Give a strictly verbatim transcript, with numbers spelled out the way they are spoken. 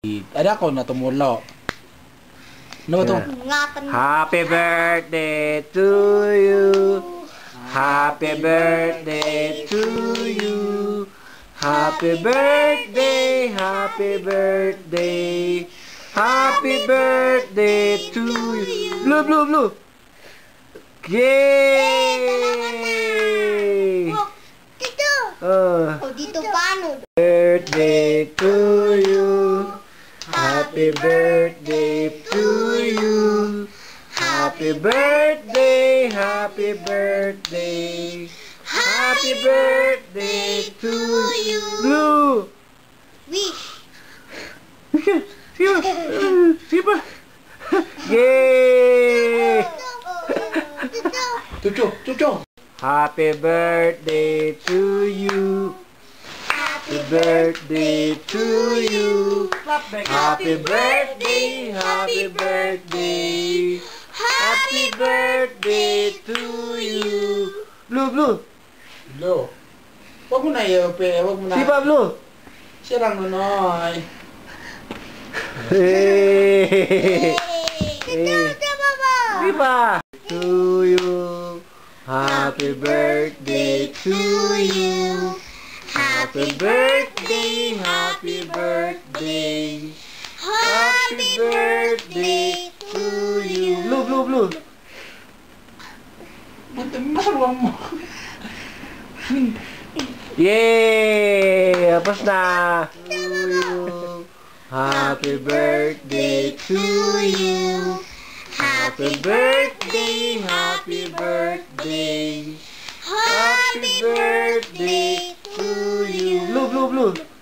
Ada ko na tumulo. Ano ba to? Happy birthday to you. Happy birthday to you. Happy birthday, happy birthday. Happy birthday to you. Blue, blue, blue. Yay! Dito. Uh, Oh, dito paano? Birthday to you. Happy birthday to you. Happy birthday, happy birthday. Happy birthday to you. Blue. Wish. Siapa? Siapa? Yay! Cucu, cucu. Happy birthday to you. Happy birthday to you. Happy birthday, happy birthday. Happy birthday to you. Blue, blue. Lo. Wag mo na iyo, pe. Wag mo na. Siapa blue? Sirang nonoy. Hey. Dito, baba. Siapa? To you. Happy birthday to you. Happy birthday, happy birthday. Happy birthday to you. Blue, blue, blue. Maruang mo. Yay! Tapos na. To you. Happy birthday to you. Happy birthday, happy birthday. Happy birthday to you. Blue, blue, blue.